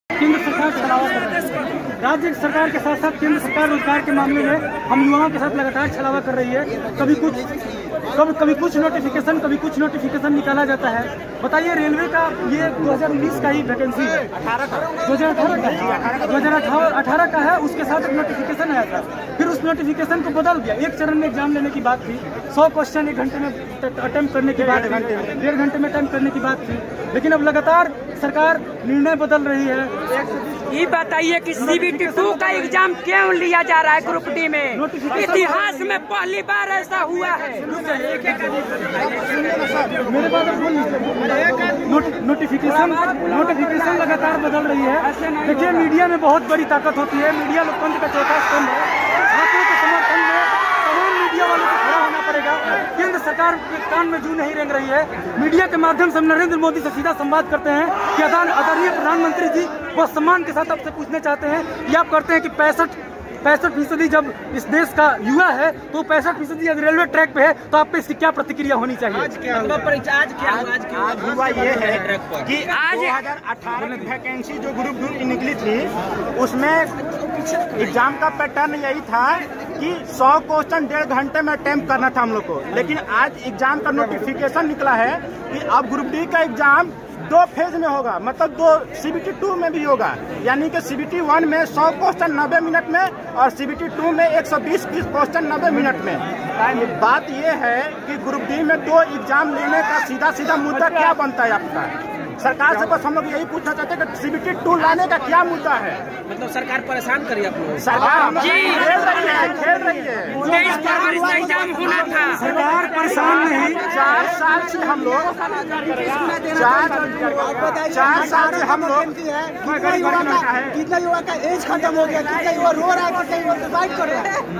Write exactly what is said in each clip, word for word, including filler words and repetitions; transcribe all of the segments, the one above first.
केंद्र सरकार छलावा कर रही है। राज्य सरकार के साथ साथ केंद्र सरकार रोजगार के मामले में हम युवाओं के साथ लगातार छलावा कर रही है। कभी कुछ कभी कभी कुछ नोटिफिकेशन कभी कुछ नोटिफिकेशन निकाला जाता है। बताइए, रेलवे का ये दो हज़ार उन्नीस का ही वैकेंसी है, दो हज़ार अठारह का दो हज़ार अठारह का है। उसके साथ एक नोटिफिकेशन आया था, फिर उस नोटिफिकेशन को बदल दिया। एक चरण में एग्जाम लेने की बात थी, सौ क्वेश्चन एक घंटे में अटेम्प्ट करने की बात थी, डेढ़ घंटे में अटेम्प्ट करने की बात थी, लेकिन अब लगातार सरकार निर्णय बदल रही है। ये बताइए कि सीबीटी टू का एग्जाम क्यों लिया जा रहा है ग्रुप डी में? इतिहास में पहली बार ऐसा हुआ है। मेरे पास नोटिफिकेशन नोटिफिकेशन लगातार बदल रही है। देखिए, मीडिया में बहुत बड़ी ताकत होती है। मीडिया लोकतंत्र का चौथा स्तंभ है। छात्रों के समर्थन में तमाम मीडिया वालों को खड़ा होना पड़ेगा। केंद्र सरकार के कान में जू नहीं रेंग रही है। मीडिया के माध्यम से हम नरेंद्र मोदी से सीधा संवाद करते हैं कि आदरणीय प्रधानमंत्री जी वो सम्मान के साथ आपसे पूछना चाहते हैं कि आप करते हैं कि पैंसठ पैंसठ फीसदी जब इस देश का युवा है तो पैंसठ फीसदी अगर रेलवे ट्रैक पे है तो आप पे इसकी क्या प्रतिक्रिया होनी चाहिए? आज क्या हुआ? आज क्या हुआ? आज क्या आज हुआ ये है कि आज दो हज़ार अठारह की वैकेंसी जो ग्रुप डी निकली थी उसमें एग्जाम का पैटर्न यही था कि सौ क्वेश्चन डेढ़ घंटे में अटेम्प्ट करना था हम लोग को। लेकिन आज एग्जाम का नोटिफिकेशन निकला है कि अब ग्रुप डी का एग्जाम दो फेज में होगा, मतलब दो सीबीटी टू में भी होगा। यानी कि सीबीटी वन में सौ क्वेश्चन नब्बे मिनट में और सीबीटी टू में एक सौ बीस क्वेश्चन नब्बे मिनट में। बात यह है कि ग्रुप डी में दो एग्जाम लेने का सीधा सीधा मुद्दा क्या बनता है आपका? सरकार से बस हम लोग यही पूछना चाहते हैं कि सीबीटी टू लाने का क्या मुद्दा है? मतलब सरकार परेशान करिए आप लोग। सरकार हम खेल रही है खेल रही है तेईस फरवरी से एग्जाम होना था। सरकार परेशान नहीं। चार साल से हम लोग चार चार साल से हम लोग कितना युवा का एज खत्म हो गया, कितना युवा रो रहा है, कितना युवा सुसाइड कर रहा है।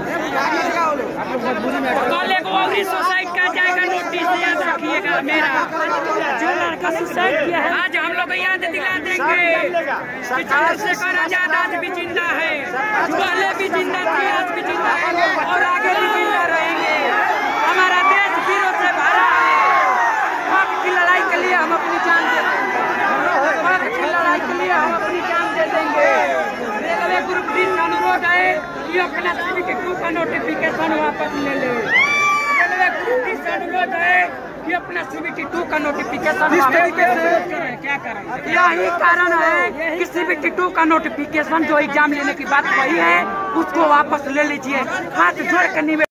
कल एक और सुसाइड का जाएगा, नोटिस याद रखिएगा मेरा। जो लड़का सुसाइड किया है आज हम लोग याद दिला देंगे। चंद्रशेखर आजाद आज भी जिंदा है, पहले भी जिंदा थे, आज भी जिंदा है और आगे भी जिंदा रहेंगे। हमारा देश वीरों से भरा है। हक की लड़ाई के लिए हम अपनी जान दे देंगे। हक की लड़ाई के लिए हम अपनी जान दे देंगे। रेलवे ग्रुप डी से अनुरोध है कि अपना सीबीटी टू का नोटिफिकेशन वापस ले ले। रेलवे ग्रुप डी से अनुरोध है कि अपना सीबीटी टू का नोटिफिकेशन क्या करें? यही कारण है कि सीबीटी टू का नोटिफिकेशन जो एग्जाम लेने की बात वही है उसको वापस ले लीजिए। हाथ जोड़ कर निवेदन